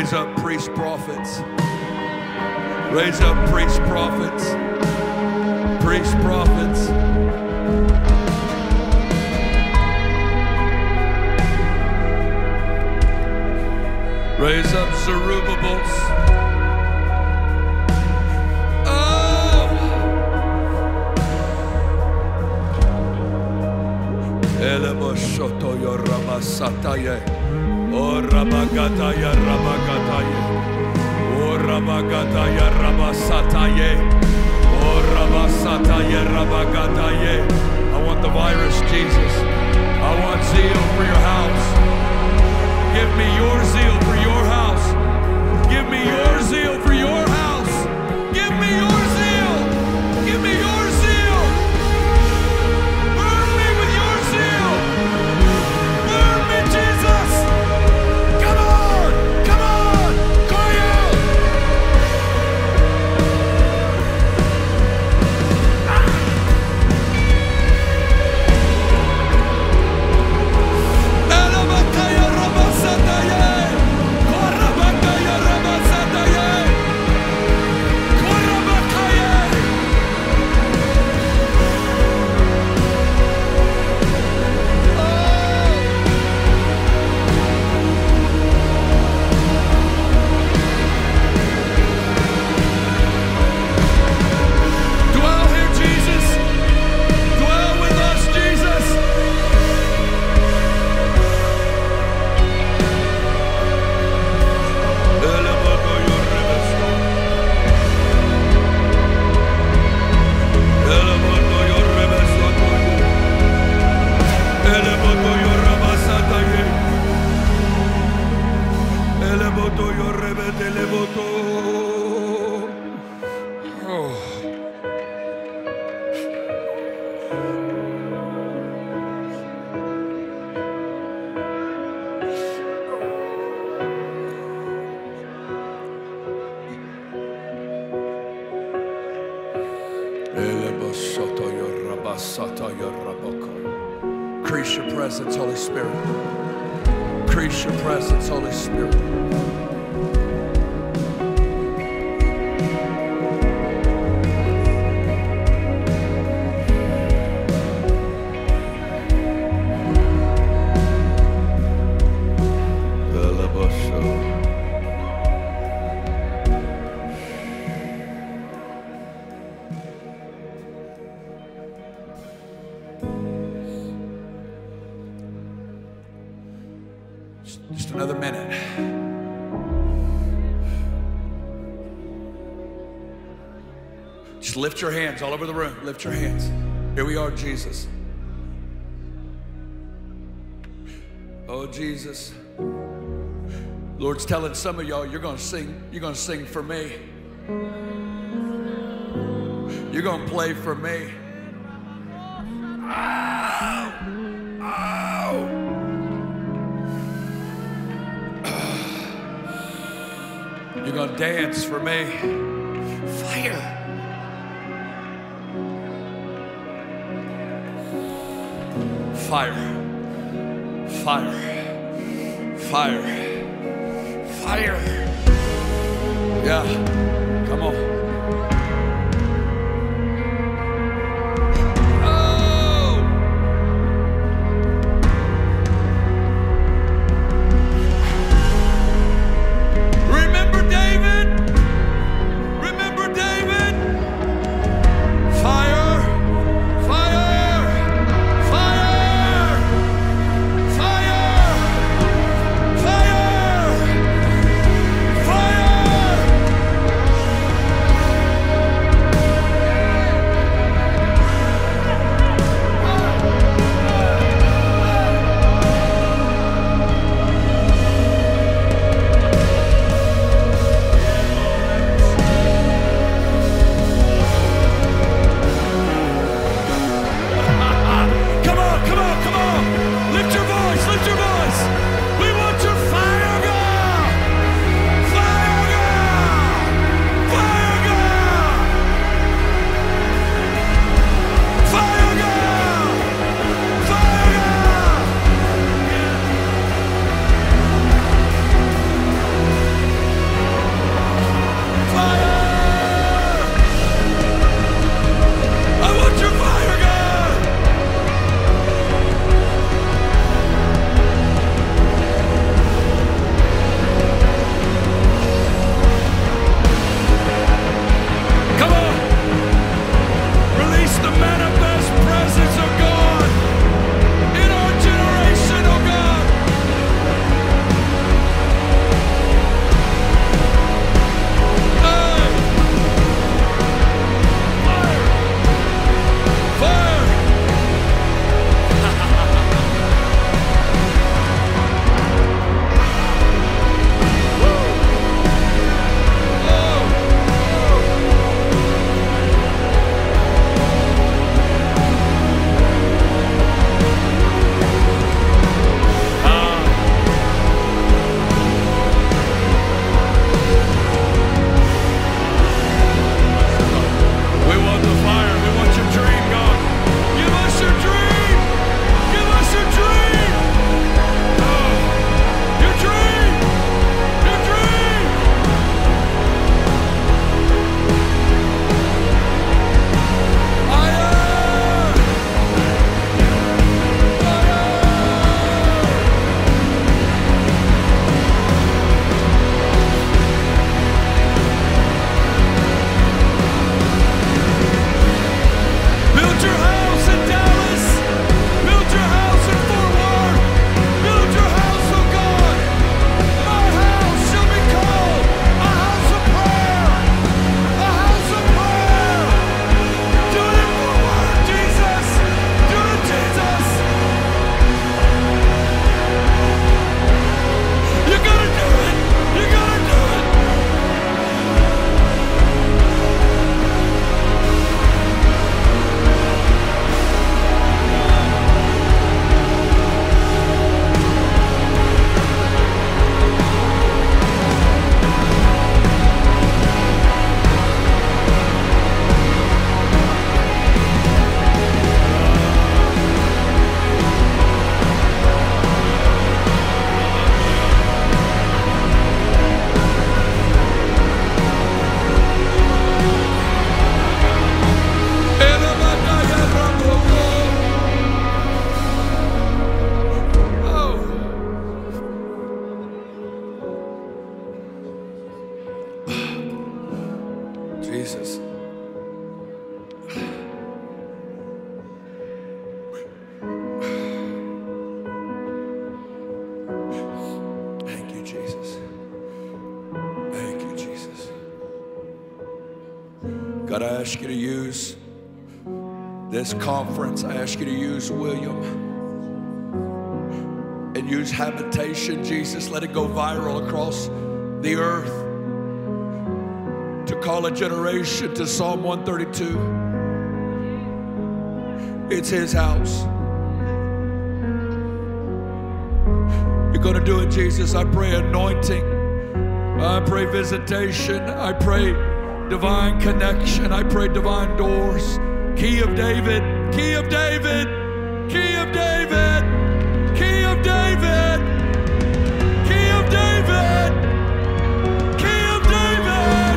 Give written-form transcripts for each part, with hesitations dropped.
Raise up priest prophets. Raise up priest prophets. Priest prophets. Raise up Zerubbabels. Oh! Eleboshoto yoramasataye. Oh Rabagataya Rabagataye. Oh Rabagataya Rabasataye. Oh Rabasataye Rabagataye. I want the virus, Jesus. I want zeal for your house. Give me your zeal for your house. Give me your zeal for your house. Give me your zeal. Give me your zeal. Burn me with your zeal. Burn me, Jesus. Come on. Come on. Cry out. Increase your presence, Holy Spirit. Increase your presence, Holy Spirit. Just another minute. Just lift your hands all over the room. Lift your hands. Here we are, Jesus. Oh, Jesus. Lord's telling some of y'all, you're going to sing for me. You're going to play for me. Ow! Ow! You're going to dance for me. Fire. Fire. Fire. Fire. Fire. Yeah. Come on. Jesus. Thank you, Jesus. Thank you, Jesus. God, I ask you to use this conference. I ask you to use William and use Habitation, Jesus. Let it go viral across the earth to call a generation to Psalm 132. It's his house. You're going to do it, Jesus. I pray anointing. I pray visitation. I pray divine connection. I pray divine doors. Key of David, key of David, key of David, key of David, key of David, key of David.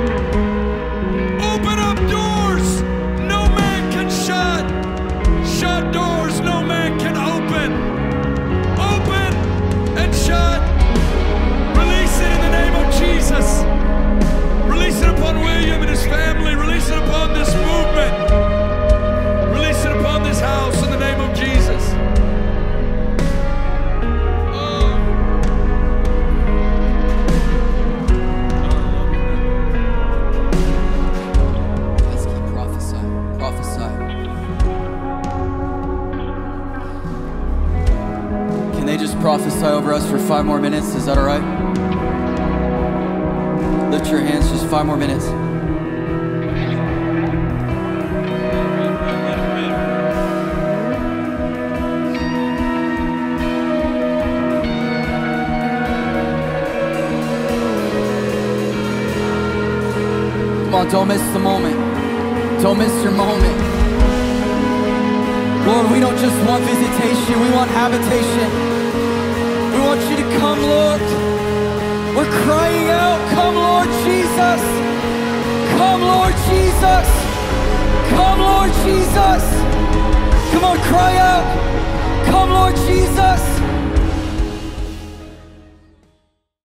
Open up doors no man can shut. Shut doors no man can open. Open and shut. Release it in the name of Jesus. Release it upon William and his family. Release it upon this movement. Release it upon this house in the name of Jesus. Let's keep prophesying. Prophesy. Can they just prophesy over us for 5 more minutes? Is that all right? Lift your hands, just 5 more minutes. Come on, don't miss the moment. Don't miss your moment. Lord, we don't just want visitation, we want habitation. We want you to come, Lord. We're crying out, come Lord Jesus. Come Lord Jesus. Come Lord Jesus. Come on, cry out. Come Lord Jesus.